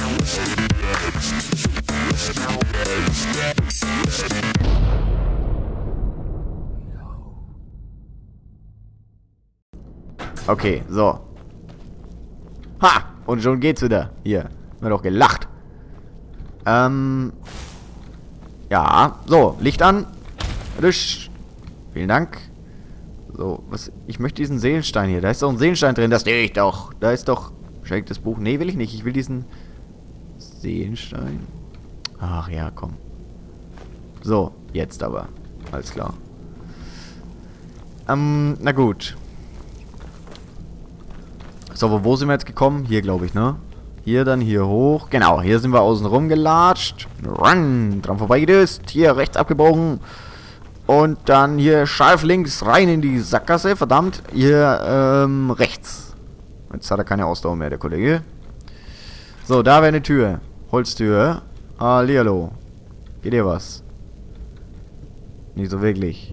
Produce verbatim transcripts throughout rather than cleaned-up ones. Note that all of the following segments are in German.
Okay, so. Ha! Und schon geht's wieder. Hier. Haben wir doch gelacht. Ähm. Ja. So, Licht an. Risch. Vielen Dank. So, was. Ich möchte diesen Seelenstein hier. Da ist doch ein Seelenstein drin. Das sehe ich doch. Da ist doch. Schenkt das Buch. Nee, will ich nicht. Ich will diesen Seelenstein. Ach ja, komm. So, jetzt aber. Alles klar. Ähm, na gut. So, wo, wo sind wir jetzt gekommen? Hier, glaube ich, ne? Hier dann, hier hoch. Genau, hier sind wir außen rum gelatscht. Run, dran vorbeigedüst. Hier rechts abgebogen. Und dann hier scharf links rein in die Sackgasse. Verdammt, hier ähm, rechts. Jetzt hat er keine Ausdauer mehr, der Kollege. So, da wäre eine Tür. Holztür. Hallihallo. Geht dir was? Nicht so wirklich.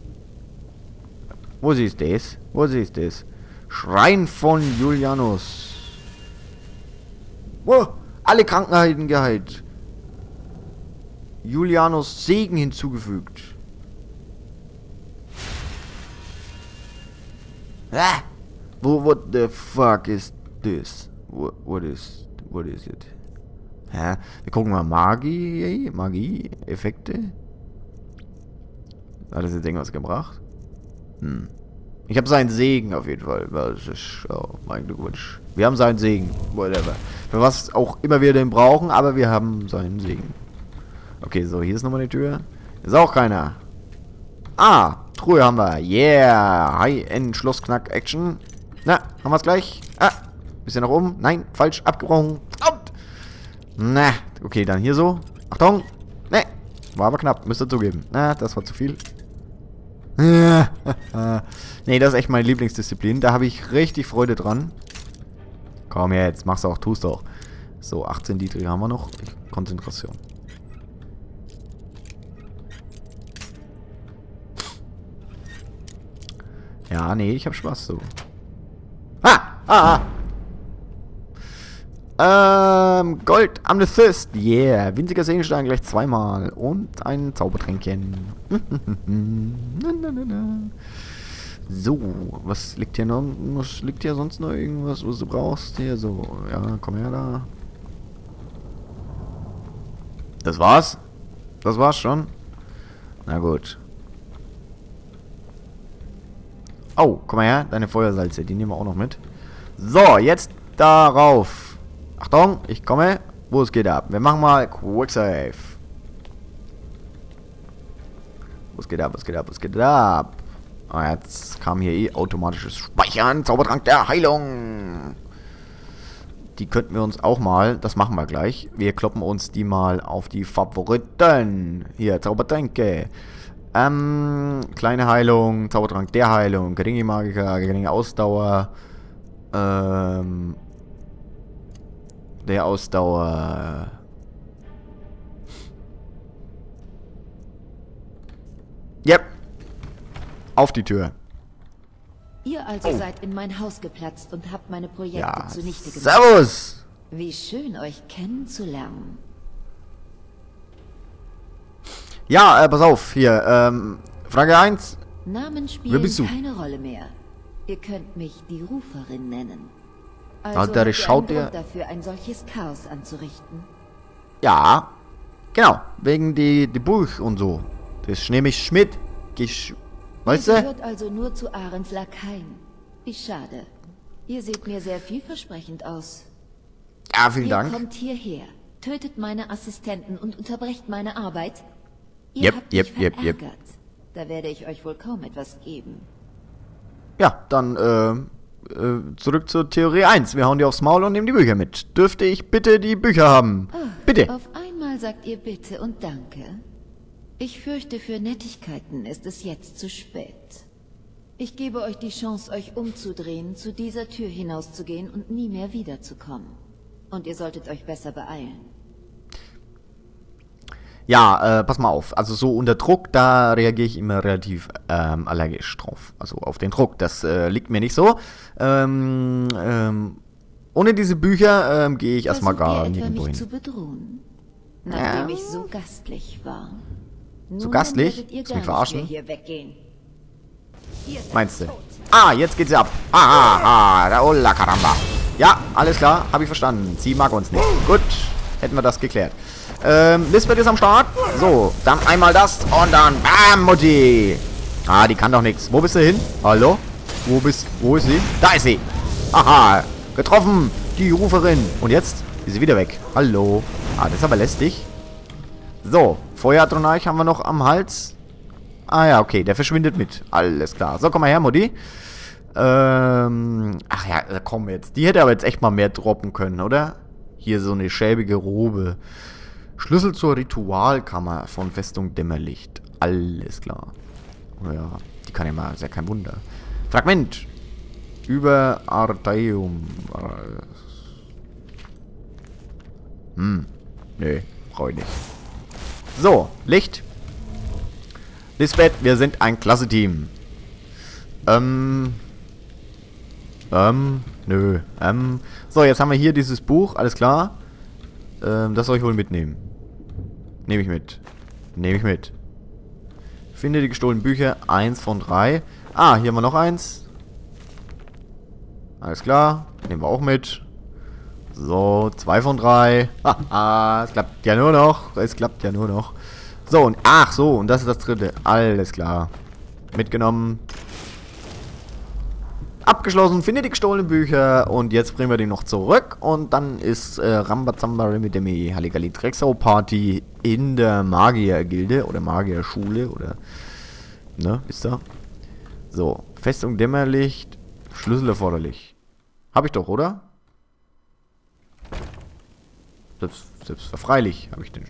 Wo ist das? Wo ist das? Schrein von Julianus. Wow, alle Krankheiten geheilt. Julianus Segen hinzugefügt. Ah, wo, what the fuck is this? What, what is, what is it? Hä? Wir gucken mal Magie, Magie, Effekte. Hat das jetzt irgendwas gebracht? Hm. Ich habe seinen Segen auf jeden Fall. Das ist, oh, mein Glückwunsch. Wir haben seinen Segen. Whatever. Für was auch immer wir den brauchen, aber wir haben seinen Segen. Okay, so, hier ist nochmal eine Tür. Ist auch keiner. Ah, Truhe haben wir. Yeah. High-End Schlussknack-Action. Na, haben wir es gleich? Ah, bisschen nach oben. Nein, falsch. Abgebrochen. Verdammt. Na, okay, dann hier so. Achtung. Ne, war aber knapp. Müsst ihr zugeben. Na, das war zu viel. Nee, das ist echt meine Lieblingsdisziplin. Da habe ich richtig Freude dran. Komm jetzt, mach's auch, tust auch. So, achtzehn Dietrich haben wir noch. Konzentration. Ja, nee, ich habe Spaß so. Ah! Ah! ah. Ähm, Gold Amethyst. Yeah. Winziger Seelenstein gleich zweimal. Und ein Zaubertränkchen. So, was liegt hier noch? Was liegt hier sonst noch irgendwas, was du brauchst? Hier so. Ja, komm her da. Das war's? Das war's schon? Na gut. Oh, komm mal her. Deine Feuersalze, die nehmen wir auch noch mit. So, jetzt darauf. Achtung, ich komme. Wo es geht ab? Wir machen mal Quicksave. Was geht ab? Was geht ab? Was geht ab? Ah, jetzt kam hier eh automatisches Speichern. Zaubertrank der Heilung. Die könnten wir uns auch mal. Das machen wir gleich. Wir kloppen uns die mal auf die Favoriten. Hier, Zaubertränke. Ähm, kleine Heilung. Zaubertrank der Heilung. Geringe Magiker. Geringe Ausdauer. Ähm. Der Ausdauer. Yep. Auf die Tür. Ihr also oh. seid in mein Haus geplatzt und habt meine Projekte ja. zunichte gemacht. Servus! Wie schön, euch kennenzulernen. Ja, äh, pass auf, hier, ähm, Frage eins. Namen spielen Wer bist du? keine Rolle mehr. Ihr könnt mich die Ruferin nennen. Also Alter, habt ihr schaut einen dir... Grund dafür, ein solches Chaos anzurichten? Ja, genau, wegen die, die Buch und so. Das ist nämlich Schmidt. Gesch weißt Ihr du? gehört also nur zu Ahrens Lakaien. Wie schade. Ihr seht mir sehr vielversprechend aus. Ja, vielen Ihr Dank. kommt hierher, tötet meine Assistenten und unterbrecht meine Arbeit. Ihr Yep, habt yep, mich yep, yep. verärgert. Da werde ich euch wohl kaum etwas geben. Ja, dann, äh, äh, zurück zur Theorie eins. Wir hauen die aufs Maul und nehmen die Bücher mit. Dürfte ich bitte die Bücher haben? Oh, Bitte. Auf einmal sagt ihr bitte und danke. Ich fürchte, für Nettigkeiten ist es jetzt zu spät. Ich gebe euch die Chance, euch umzudrehen, zu dieser Tür hinauszugehen und nie mehr wiederzukommen. Und ihr solltet euch besser beeilen. Ja, äh, pass mal auf. Also so unter Druck, da reagiere ich immer relativ ähm, allergisch drauf. Also auf den Druck, das äh, liegt mir nicht so. Ähm, ähm, Ohne diese Bücher ähm, gehe ich erstmal Versucht gar ihr etwa, nirgendwo mich hin. zu bedrohen, nachdem Ja. ich so gastlich war. So Nun gastlich? werdet ihr Willst du gar mich verarschen? nicht mehr hier weggehen. Ihr seid Meinst du? tot. Ah, jetzt geht's ab. Ah, ah, ah, da Ola Caramba. Ja, alles klar, habe ich verstanden. Sie mag uns nicht. Gut, hätten wir das geklärt. Ähm, Lisbeth ist am Start. So, dann einmal das und dann bam, Mutti. Ah, die kann doch nichts. Wo bist du hin? Hallo? Wo bist, wo ist sie? Da ist sie. Aha, getroffen. Die Ruferin. Und jetzt ist sie wieder weg. Hallo. Ah, das ist aber lästig. So, Feuerdronarch haben wir noch am Hals. Ah ja, okay, der verschwindet mit. Alles klar. So, komm mal her, Mutti. Ähm, ach ja, komm jetzt. Die hätte aber jetzt echt mal mehr droppen können, oder? Hier so eine schäbige Robe. Schlüssel zur Ritualkammer von Festung Dämmerlicht. Alles klar. Ja, die kann ja mal, ist ja kein Wunder. Fragment. Über Ardeum. Hm. Nee, brauche ich nicht. So, Licht. Lisbeth, wir sind ein klasse Team. Ähm. Ähm, nö. Ähm. So, jetzt haben wir hier dieses Buch, alles klar. Ähm, das soll ich wohl mitnehmen. Nehme ich mit. Nehme ich mit. Finde die gestohlenen Bücher, eins von drei. Ah, hier haben wir noch eins. Alles klar, nehmen wir auch mit. So, zwei von drei. Haha, es klappt ja nur noch. Es klappt ja nur noch. So, und ach so, und das ist das dritte. Alles klar. Mitgenommen. Abgeschlossen, finde die gestohlenen Bücher. Und jetzt bringen wir die noch zurück. Und dann ist äh, Rambazamba Remidemi Halligalli Drexau Party in der Magiergilde oder Magierschule oder. Ne, ist da. So, Festung Dämmerlicht. Schlüssel erforderlich. Hab ich doch, oder? Selbst, selbst freilich habe ich den.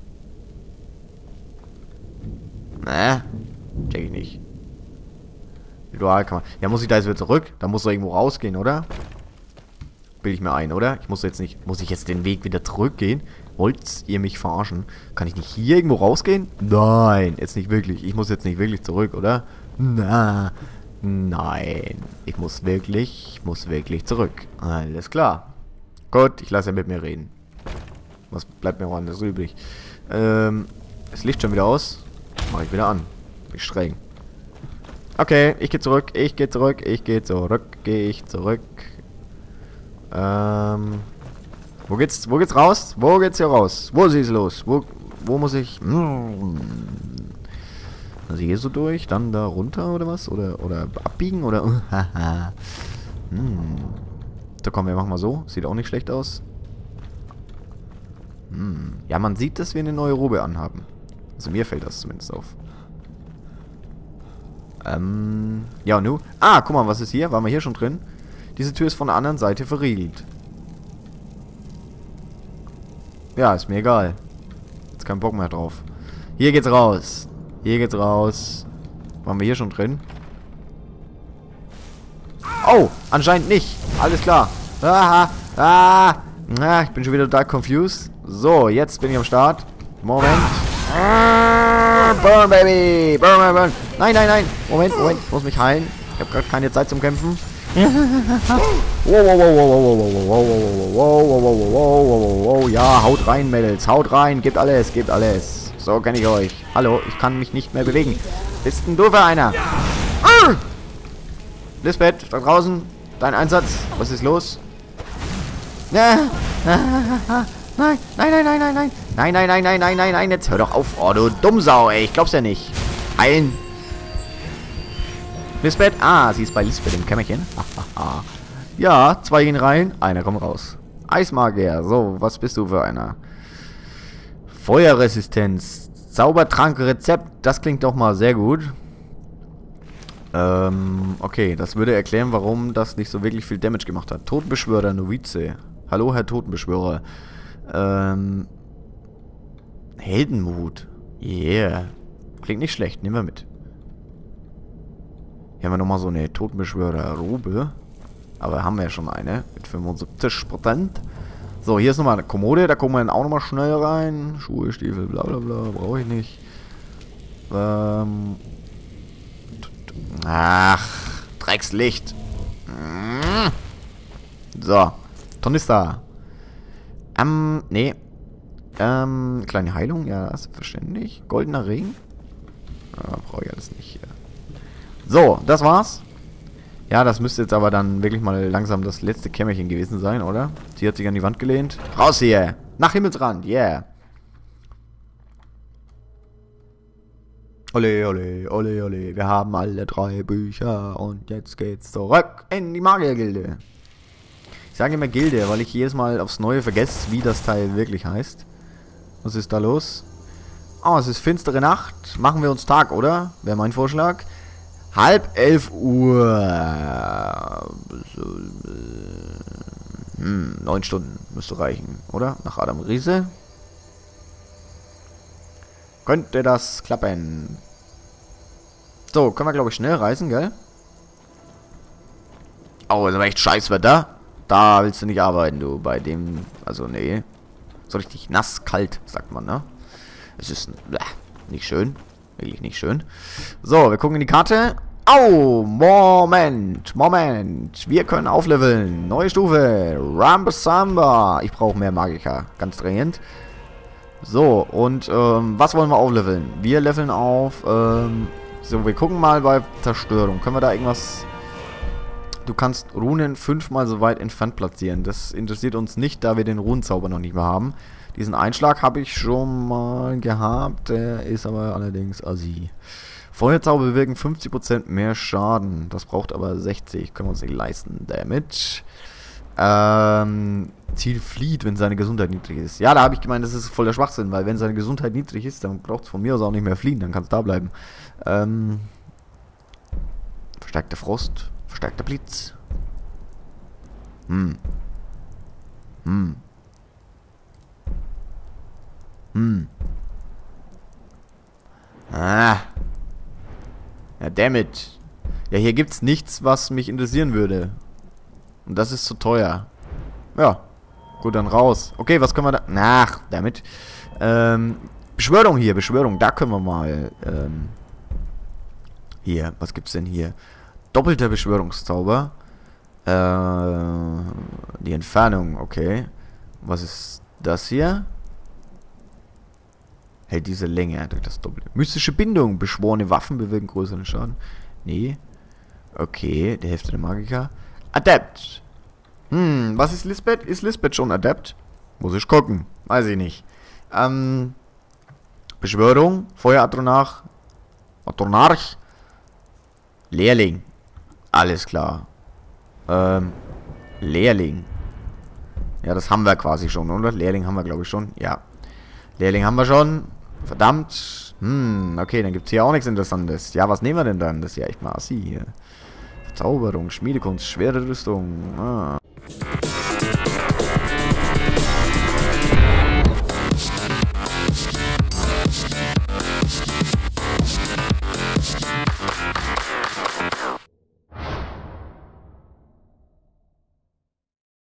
Ne? Check ich nicht. Ritualkammer. Ja, muss ich da jetzt wieder zurück? Da muss doch irgendwo rausgehen, oder? Bilde ich mir ein, oder? Ich muss jetzt nicht. Muss ich jetzt den Weg wieder zurückgehen? Wollt ihr mich verarschen? Kann ich nicht hier irgendwo rausgehen? Nein, jetzt nicht wirklich. Ich muss jetzt nicht wirklich zurück, oder? Na. Nein. Ich muss wirklich. Ich muss wirklich zurück. Alles klar. Gut, ich lasse ja mit mir reden. Was bleibt mir auch anders übrig? Ähm. Das Licht schon wieder aus. Mache ich wieder an. Bin streng. Okay, ich gehe zurück, ich gehe zurück, ich gehe zurück, gehe ich zurück. Ähm. Wo geht's, wo geht's raus? Wo geht's hier raus? Wo ist es los? Wo, wo muss ich. Hm. Also hier so durch, dann da runter oder was? Oder, oder abbiegen oder. hm. So, komm, wir machen mal so. Sieht auch nicht schlecht aus. Hm. Ja, man sieht, dass wir eine neue Robe anhaben. Also mir fällt das zumindest auf. Ähm, ja, nu. Ah, guck mal, was ist hier? Waren wir hier schon drin? Diese Tür ist von der anderen Seite verriegelt. Ja, ist mir egal. Jetzt kein Bock mehr drauf. Hier geht's raus. Hier geht's raus. Waren wir hier schon drin? Oh, anscheinend nicht. Alles klar. Ah, ah, ah, ich bin schon wieder total confused. So, jetzt bin ich am Start. Moment. Burn, Baby! Burn, burn, burn! Nein, nein, nein! Moment, Moment, ich muss mich heilen. Ich habe gerade keine Zeit zum Kämpfen. Wow, wow, wow, wow, wow, wow, wow, wow, wow, wow, wow, wow, wow, wow, ja, haut rein, Mädels, haut rein, gebt alles, gebt alles. So kenne ich euch. Hallo, ich kann mich nicht mehr bewegen. Bist denn du für einer? Ah! Lisbeth, da draußen, dein Einsatz, was ist los? Nein, nein, nein, nein, nein, nein, nein. Nein, nein, nein, nein, nein, nein, nein, jetzt hör doch auf. Oh, du Dummsau, ey, ich glaub's ja nicht. Heilen. Lisbeth, ah, sie ist bei Lisbeth im Kämmerchen. Ja, zwei gehen rein, einer kommt raus. Eismagier, so, was bist du für einer? Feuerresistenz, Zaubertrank-Rezept, das klingt doch mal sehr gut. Ähm, okay, das würde erklären, warum das nicht so wirklich viel Damage gemacht hat. Totenbeschwörer, Novize. Hallo, Herr Totenbeschwörer. Ähm... Heldenmut. Yeah. Klingt nicht schlecht. Nehmen wir mit. Hier haben wir nochmal so eine Totenbeschwörer-Robe. Aber haben wir ja schon eine. Mit fünfundsiebzig Prozent. So, hier ist nochmal eine Kommode. Da kommen wir dann auch nochmal schnell rein. Schuhe, Stiefel, bla bla bla. Brauche ich nicht. Ähm. Ach. Dreckslicht. So. Tornister. Ähm, nee. Ähm, kleine Heilung, ja, ist verständlich. Goldener Ring. Ja, brauche ich alles nicht hier. So, das war's. Ja, das müsste jetzt aber dann wirklich mal langsam das letzte Kämmerchen gewesen sein, oder? Sie hat sich an die Wand gelehnt. Raus hier! Nach Himmelsrand, yeah! Ole, ole, ole, ole. Wir haben alle drei Bücher und jetzt geht's zurück in die Magiergilde. Ich sage immer Gilde, weil ich jedes Mal aufs Neue vergesse, wie das Teil wirklich heißt. Was ist da los? Oh, es ist finstere Nacht. Machen wir uns Tag, oder? Wäre mein Vorschlag. Halb elf Uhr. Hm, neun Stunden müsste reichen, oder? Nach Adam Riese. Könnte das klappen. So, können wir, glaube ich, schnell reisen, gell? Oh, ist aber echt scheiß Wetter. Da willst du nicht arbeiten, du. Bei dem, also, nee. So richtig nass, kalt, sagt man, ne? Es ist bleh, nicht schön. Wirklich nicht schön. So, wir gucken in die Karte. Oh, Moment, Moment. Wir können aufleveln. Neue Stufe. Rambasamba. Ich brauche mehr Magiker. Ganz dringend. So, und ähm, was wollen wir aufleveln? Wir leveln auf, ähm, so, wir gucken mal bei Zerstörung. Können wir da irgendwas... Du kannst Runen fünfmal so weit entfernt platzieren. Das interessiert uns nicht, da wir den Runenzauber noch nicht mehr haben. Diesen Einschlag habe ich schon mal gehabt. Der ist aber allerdings assi. Feuerzauber bewirken fünfzig Prozent mehr Schaden. Das braucht aber sechzig. Können wir uns nicht leisten. Damit. Ähm... Ziel flieht, wenn seine Gesundheit niedrig ist. Ja, da habe ich gemeint, das ist voll der Schwachsinn, weil wenn seine Gesundheit niedrig ist, dann braucht es von mir aus auch nicht mehr fliehen, dann kann es da bleiben. Ähm, verstärkter Frost, verstärkter Blitz. Hm. Hm. Hm. Ah. Ja, dammit. Ja, hier gibt's nichts, was mich interessieren würde. Und das ist zu teuer. Ja. Gut, dann raus. Okay, was können wir da... Ach, damit. Ähm, Beschwörung hier, Beschwörung. Da können wir mal... Ähm, hier, was gibt's denn hier? Doppelter Beschwörungszauber. Äh, die Entfernung, okay. Was ist das hier? Hält diese Länge durch das Doppelte. Mystische Bindung. Beschworene Waffen bewirken größeren Schaden. Nee. Okay, die Hälfte der Magiker. Adept. Hm, was ist Lisbeth? Ist Lisbeth schon Adept? Muss ich gucken. Weiß ich nicht. Ähm, Beschwörung, Feueratronach, Atronarch, Lehrling. Alles klar. Ähm, Lehrling. Ja, das haben wir quasi schon, oder? Lehrling haben wir, glaube ich, schon. Ja. Lehrling haben wir schon. Verdammt. Hm, okay, dann gibt es hier auch nichts Interessantes. Ja, was nehmen wir denn dann? Das ist ja echt mal assi hier. Verzauberung, Schmiedekunst, schwere Rüstung. Ah.